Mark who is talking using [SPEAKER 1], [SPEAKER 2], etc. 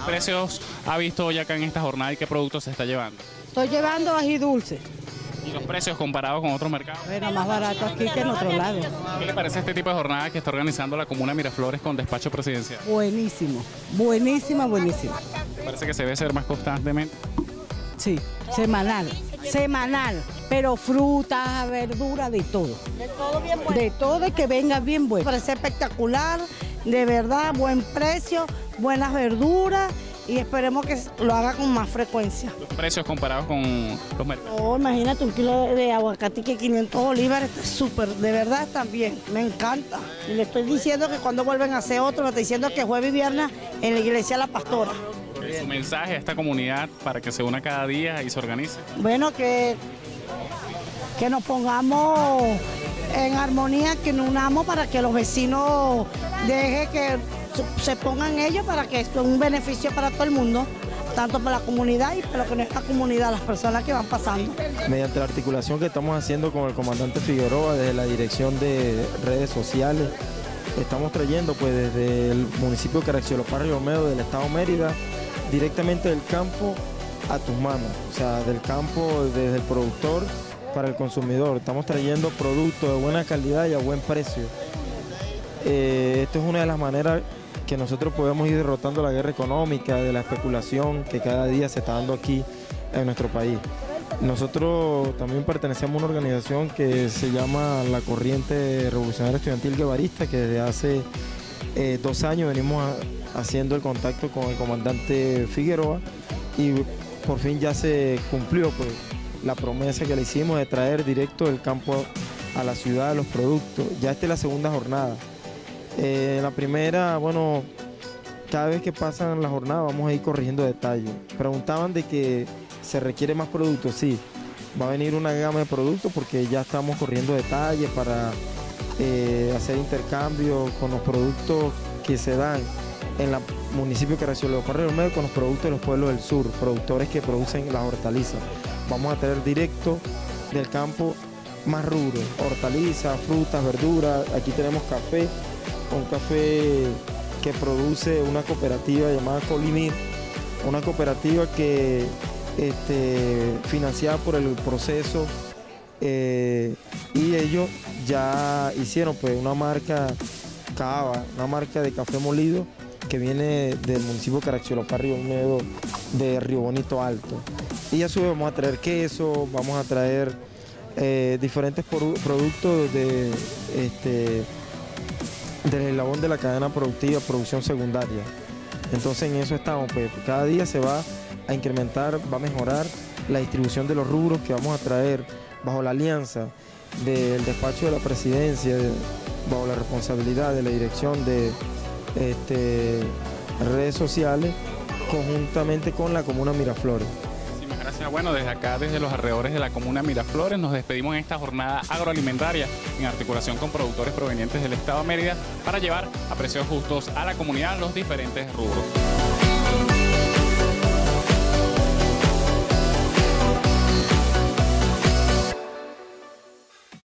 [SPEAKER 1] precios ha visto hoy acá en esta jornada y qué productos se está llevando?
[SPEAKER 2] Estoy llevando ají dulce.
[SPEAKER 1] ¿Y los precios comparados con otros mercados?
[SPEAKER 2] Bueno, más barato aquí que en otro lado.
[SPEAKER 1] ¿Qué le parece este tipo de jornada que está organizando la Comuna Miraflores con despacho presidencial?
[SPEAKER 2] Buenísimo, buenísima, buenísima.
[SPEAKER 1] Parece que se debe ser más constantemente.
[SPEAKER 2] Sí, semanal, semanal, pero frutas, verduras, de todo. De todo bien bueno. De todo y que venga bien bueno. Parece espectacular, de verdad, buen precio, buenas verduras y esperemos que lo haga con más frecuencia.
[SPEAKER 1] ¿Los precios comparados con los mercados?
[SPEAKER 2] Oh, imagínate un kilo de aguacate que 500 bolívares, está súper, de verdad están bien, me encanta. Y le estoy diciendo que cuando vuelven a hacer otro, me está diciendo que jueves y viernes en la iglesia La Pastora.
[SPEAKER 1] Su mensaje a esta comunidad para que se una cada día y se organice.
[SPEAKER 2] Bueno, que nos pongamos en armonía, que nos unamos para que los vecinos dejen que se pongan ellos para que esto es un beneficio para todo el mundo, tanto para la comunidad y para lo que no es la comunidad, las personas que van pasando.
[SPEAKER 3] Mediante la articulación que estamos haciendo con el comandante Figueroa desde la dirección de redes sociales, estamos trayendo pues desde el municipio de Caraxiolopar, Río Medo, del estado Mérida, directamente del campo a tus manos, o sea, del campo desde el productor para el consumidor. Estamos trayendo productos de buena calidad y a buen precio. Esto es una de las maneras que nosotros podemos ir derrotando la guerra económica, de la especulación que cada día se está dando aquí en nuestro país. Nosotros también pertenecemos a una organización que se llama la Corriente Revolucionaria Estudiantil Guevarista, que desde hace 2 años venimos haciendo el contacto con el comandante Figueroa y por fin ya se cumplió pues la promesa que le hicimos de traer directo del campo a la ciudad los productos. Ya esta es la segunda jornada. La primera, bueno, cada vez que pasan las jornadas vamos a ir corrigiendo detalles. Preguntaban de que se requiere más productos, sí, va a venir una gama de productos porque ya estamos corriendo detalles para hacer intercambios con los productos que se dan en el municipio de Caraxiolopar, Río Medo, con los productos de los pueblos del sur, productores que producen las hortalizas. Vamos a traer directo del campo más rubro, hortalizas, frutas, verduras. Aquí tenemos café, un café que produce una cooperativa llamada Colimir, una cooperativa que financiada por el proceso y ellos ya hicieron pues una marca Cava, una marca de café molido que viene del municipio de Caraxiolopar, Río Medo, de Río Bonito Alto. Y a su vez vamos a traer queso, vamos a traer diferentes productos del eslabón de la cadena productiva, producción secundaria. Entonces en eso estamos, pues cada día se va a incrementar, va a mejorar la distribución de los rubros que vamos a traer bajo la alianza del despacho de la presidencia, bajo la responsabilidad de la dirección de redes sociales, conjuntamente con la Comuna Miraflores.
[SPEAKER 1] Muchísimas gracias. Bueno, desde acá, desde los alrededores de la Comuna Miraflores, nos despedimos en esta jornada agroalimentaria en articulación con productores provenientes del estado de Mérida para llevar a precios justos a la comunidad los diferentes rubros.